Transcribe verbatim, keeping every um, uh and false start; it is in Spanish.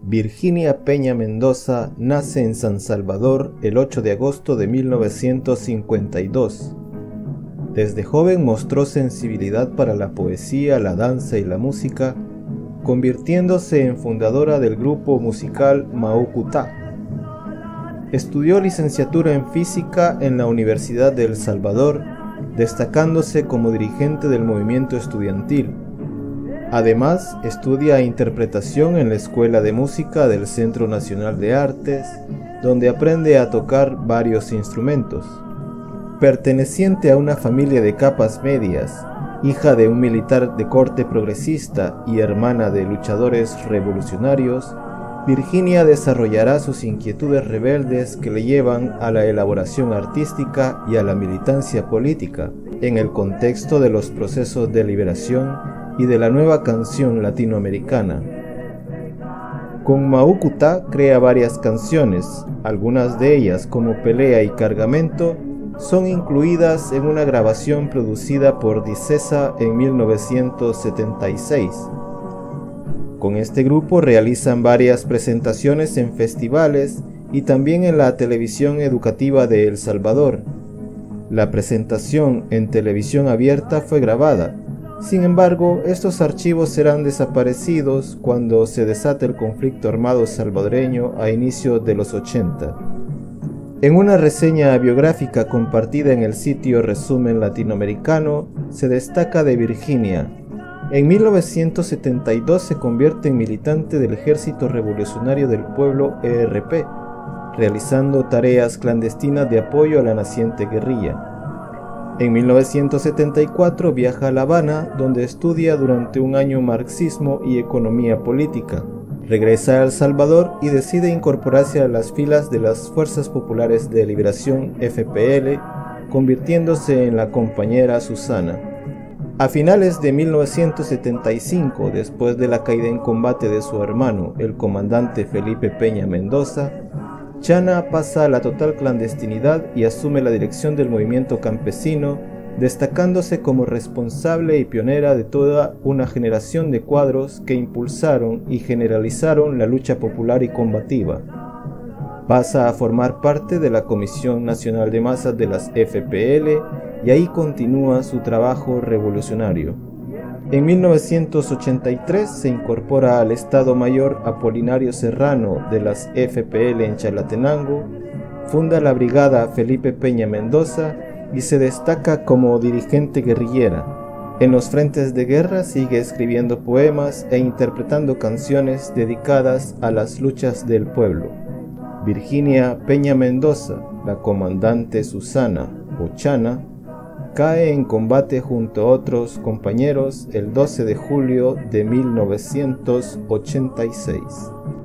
Virginia Peña Mendoza nace en San Salvador el ocho de agosto de mil novecientos cincuenta y dos. Desde joven mostró sensibilidad para la poesía, la danza y la música, convirtiéndose en fundadora del grupo musical Maucutá. Estudió licenciatura en física en la Universidad de El Salvador, destacándose como dirigente del movimiento estudiantil. Además, estudia interpretación en la Escuela de Música del Centro Nacional de Artes, donde aprende a tocar varios instrumentos. Perteneciente a una familia de capas medias, hija de un militar de corte progresista y hermana de luchadores revolucionarios, Virginia desarrollará sus inquietudes rebeldes que le llevan a la elaboración artística y a la militancia política, en el contexto de los procesos de liberación y de la nueva canción latinoamericana. Con Maucutá crea varias canciones, algunas de ellas, como Pelea y Cargamento, son incluidas en una grabación producida por Dicesa en mil novecientos setenta y seis. Con este grupo realizan varias presentaciones en festivales y también en la televisión educativa de El Salvador. La presentación en televisión abierta fue grabada. Sin embargo, estos archivos serán desaparecidos cuando se desate el conflicto armado salvadoreño a inicios de los ochenta. En una reseña biográfica compartida en el sitio Resumen Latinoamericano, se destaca de Virginia. En mil novecientos setenta y dos se convierte en militante del Ejército Revolucionario del Pueblo E R P, realizando tareas clandestinas de apoyo a la naciente guerrilla. En mil novecientos setenta y cuatro viaja a La Habana, donde estudia durante un año marxismo y economía política. Regresa a El Salvador y decide incorporarse a las filas de las Fuerzas Populares de Liberación F P L, convirtiéndose en la compañera Susana. A finales de mil novecientos setenta y cinco, después de la caída en combate de su hermano, el comandante Felipe Peña Mendoza, Chana pasa a la total clandestinidad y asume la dirección del movimiento campesino, destacándose como responsable y pionera de toda una generación de cuadros que impulsaron y generalizaron la lucha popular y combativa. Pasa a formar parte de la Comisión Nacional de Masas de las F P L y ahí continúa su trabajo revolucionario. En mil novecientos ochenta y tres se incorpora al Estado Mayor Apolinario Serrano de las F P L en Chalatenango, funda la Brigada Felipe Peña Mendoza y se destaca como dirigente guerrillera. En los frentes de guerra sigue escribiendo poemas e interpretando canciones dedicadas a las luchas del pueblo. Virginia Peña Mendoza, la comandante Susana o Chana, cae en combate junto a otros compañeros el doce de julio de mil novecientos ochenta y seis.